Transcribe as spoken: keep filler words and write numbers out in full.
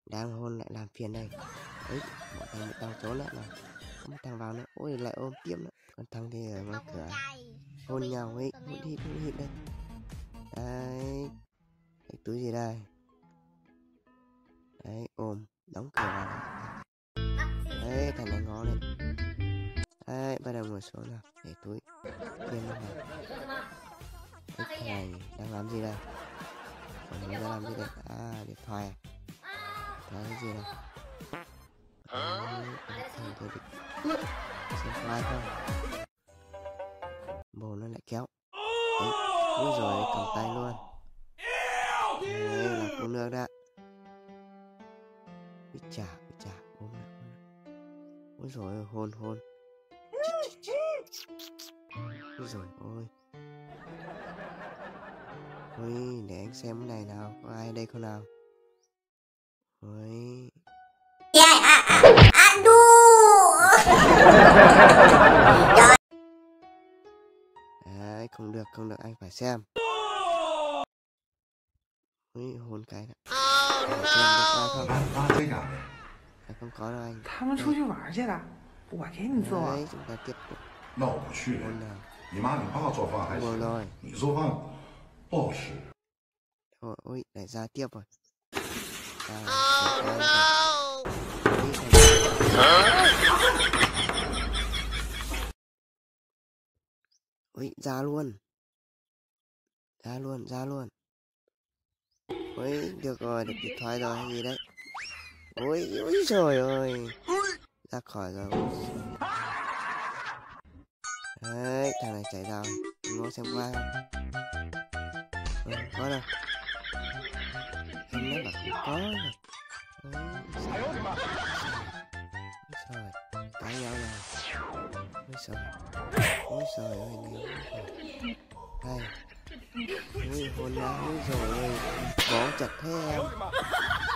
Đang hôn lại làm phiền đây. Ấy, bọn thằng một thằng trốn lại này. Có một thằng vào nữa. Ôi lại ôm tiếp nữa. Còn thằng thì ở ngoài cửa hôn nhau ấy. Hôn hít hôn hít đây. Đấy. Cái túi gì đây? Đấy, ôm, đóng cửa vào này. Đấy, thằng này ngó lên. Đấy, bắt đầu ngồi xuống nào. Để túi. Kiên lên này. Cái thằng này đang làm gì đây? Còn nó đang làm gì đây? À, điện thoại à? Đấy, cái gì đây? Đấy, thằng kia định xem file không? Bồ nó lại kéo. Đấy, ui rồi cầm tay luôn. Đấy, là cô nước đã. Ui chà, ui chà, ôm lại, ôm lại. Ôi rồi hôn hôn. Ôi rồi ôi. Ôi, để anh xem cái này nào, có ai đây không nào? Ôi. Đấy, không được, không được, anh phải xem. Ôi, hôn cái này. Phải xem được ai không? À, không có đâu anh. 他们出去玩去了，我给你做。 Đấy, chúng ta tiếp tục. 那我不去。 Hôn nào. 你妈你爸做饭还 Buồn 行， rồi. 你做饭不好吃。 Ôi, ôi, lại ra tiếp rồi. À, oh, no. Ôi, ra luôn. Ra luôn, ra luôn. Ôi, được rồi, được điện thoại rồi hay gì đấy. Ôi, ôi trời ơi. Ra khỏi rồi. Đấy, thằng này chạy ra. Nó xem qua không? Ừ, có đâu. Em nói là không có rồi. Ôi trời. Cãi nhau rồi. Ôi trời. Ôi trời ơi này. Đây. Ôi hôn nhau. Ôi trời ơi. Bó chặt thế em.